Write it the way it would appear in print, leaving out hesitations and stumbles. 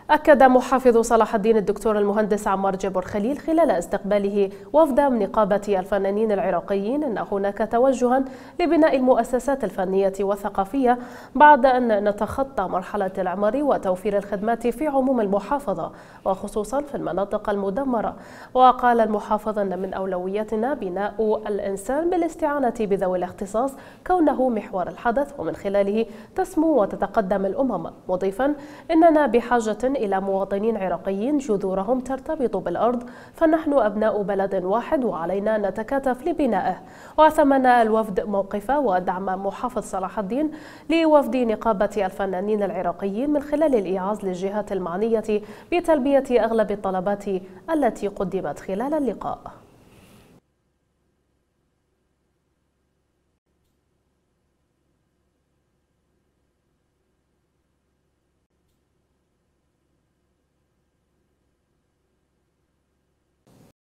أكد محافظ صلاح الدين الدكتور المهندس عمار جبر خليل خلال استقباله وفد نقابة الفنانين العراقيين أن هناك توجها لبناء المؤسسات الفنية والثقافية بعد أن نتخطى مرحلة الإعمار وتوفير الخدمات في عموم المحافظة وخصوصا في المناطق المدمرة. وقال المحافظ أن من أولوياتنا بناء الإنسان بالاستعانة بذوي الاختصاص كونه محور الحدث ومن خلاله تسمو وتتقدم الأمم، مضيفا إننا بحاجة إلى مواطنين عراقيين جذورهم ترتبط بالأرض، فنحن أبناء بلد واحد وعلينا نتكاتف لبنائه. وثمن الوفد موقف ودعم محافظ صلاح الدين لوفد نقابة الفنانين العراقيين من خلال الإيعاز للجهات المعنية بتلبية أغلب الطلبات التي قدمت خلال اللقاء.